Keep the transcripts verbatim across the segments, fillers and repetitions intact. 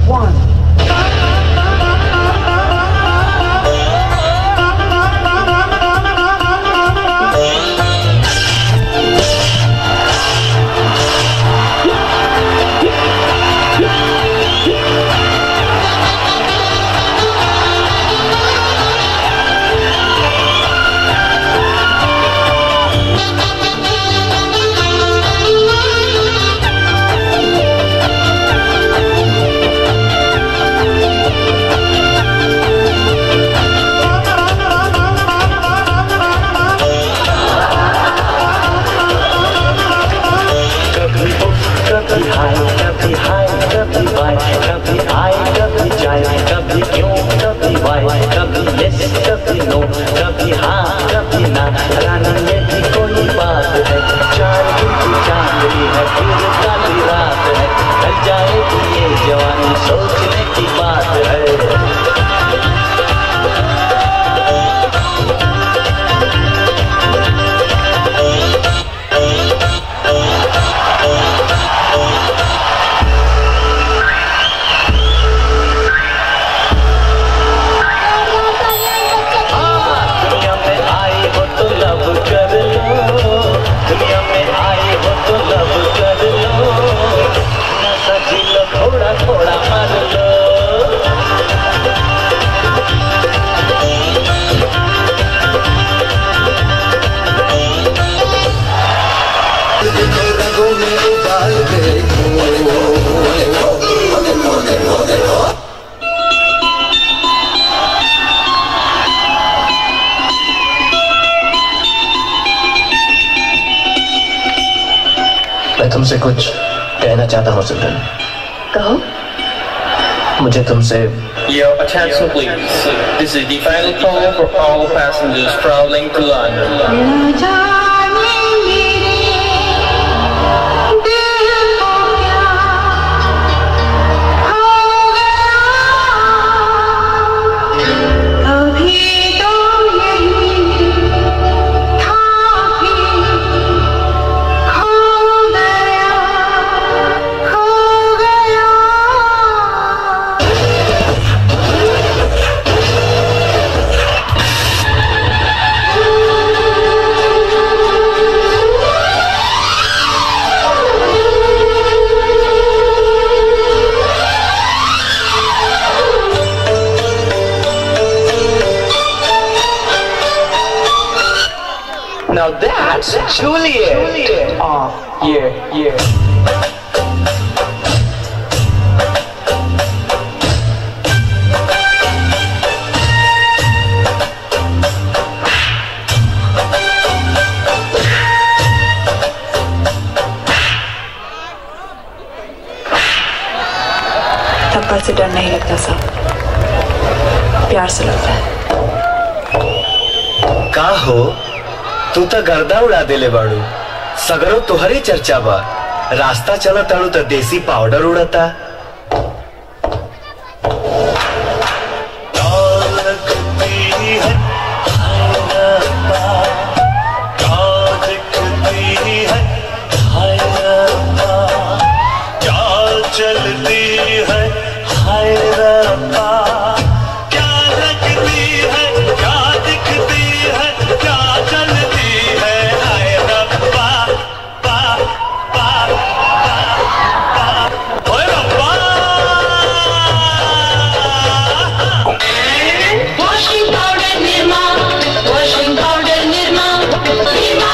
one. कभी हाय कभी bye, कभी आए कभी जाए, कभी क्यों कभी वाई, कभी यस कभी नो, कभी हाँ कभी ना। रानी में भी कोई बात है, चार दिन की चांदनी है, फिर काली रात है। ढल जाएगी ये जवानी, सोचने की बात है। थोड़ा थोड़ा मार लो। रंगों में उबाल देखो, मैं तुमसे कुछ कहना चाहता हूँ सुल्तान। कहो। मुझे तुमसे Your attention please. This is the final call for all passengers traveling to London. Now that's Juliet. Juliet. Oh, yeah, yeah. थप्पड़ से डर नहीं लगता साहब, प्यार से लगता है। का हो तू तो गर्दा उड़ा देले बाड़ू, सगरो तुहरी चर्चा बा। रास्ता चला ताड़ू तो देसी पाउडर उड़ता। चलती है हाय रब्बा, क्या लगती है क्या दिखती है, क्या चलती है हाय रब्बा, बा बा बा ओए रब्बा। Washing powder Nirma, washing powder Nirma, Nirma.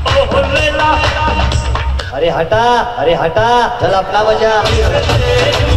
अरे हटा, अरे हटा, चल अपना बजा।